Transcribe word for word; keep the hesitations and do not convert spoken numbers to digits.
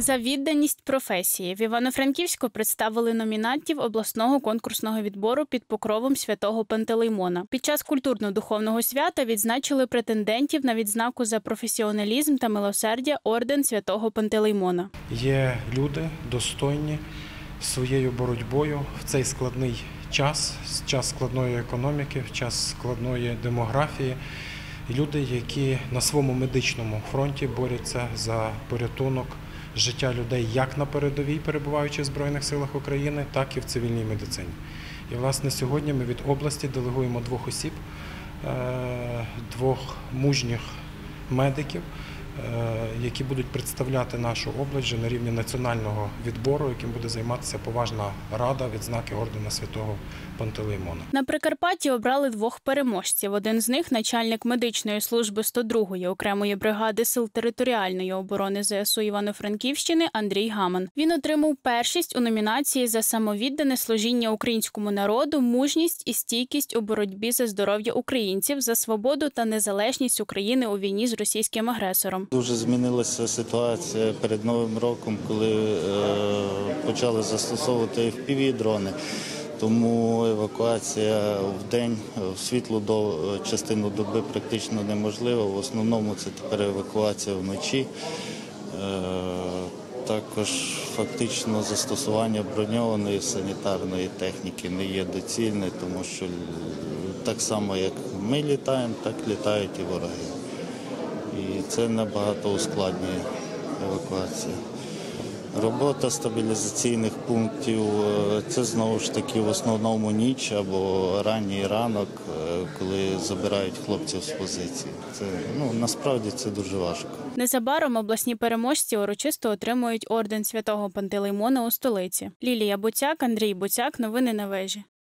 За відданість професії в Івано-Франківську представили номінантів обласного конкурсного відбору під покровом святого Пантелеймона. Під час культурно-духовного свята відзначили претендентів на відзнаку за професіоналізм та милосердя орден святого Пантелеймона. Є люди достойні своєю боротьбою в цей складний час, час складної економіки, в час складної демографії. Люди, які на своєму медичному фронті борються за порятунок життя людей як на передовій, перебуваючи в Збройних силах України, так і в цивільній медицині. І, власне, сьогодні ми від області делегуємо двох осіб, двох мужніх медиків, які будуть представляти нашу область вже на рівні національного відбору, яким буде займатися поважна рада відзнаки ордена святого Пантелеймона. На Прикарпатті обрали двох переможців. Один з них – начальник медичної служби сто другої окремої бригади Сил територіальної оборони зе ес у Івано-Франківщини Андрій Гаман. Він отримав першість у номінації за самовіддане служіння українському народу, мужність і стійкість у боротьбі за здоров'я українців, за свободу та незалежність України у війні з російським агресором. Дуже змінилася ситуація перед Новим роком, коли е, почали застосовувати еф пі ві-дрони. Тому евакуація в день, в світлу до частину доби практично неможлива. В основному це тепер евакуація вночі. Е, також фактично застосування броньованої санітарної техніки не є доцільне, тому що так само, як ми літаємо, так літають і вороги. І це набагато ускладнює евакуацію. Робота стабілізаційних пунктів – це знову ж таки в основному ніч або ранній ранок, коли забирають хлопців з позиції. Це, ну, насправді це дуже важко. Незабаром обласні переможці урочисто отримують орден святого Пантелеймона у столиці. Лілія Буцяк, Андрій Буцяк. Новини на вежі.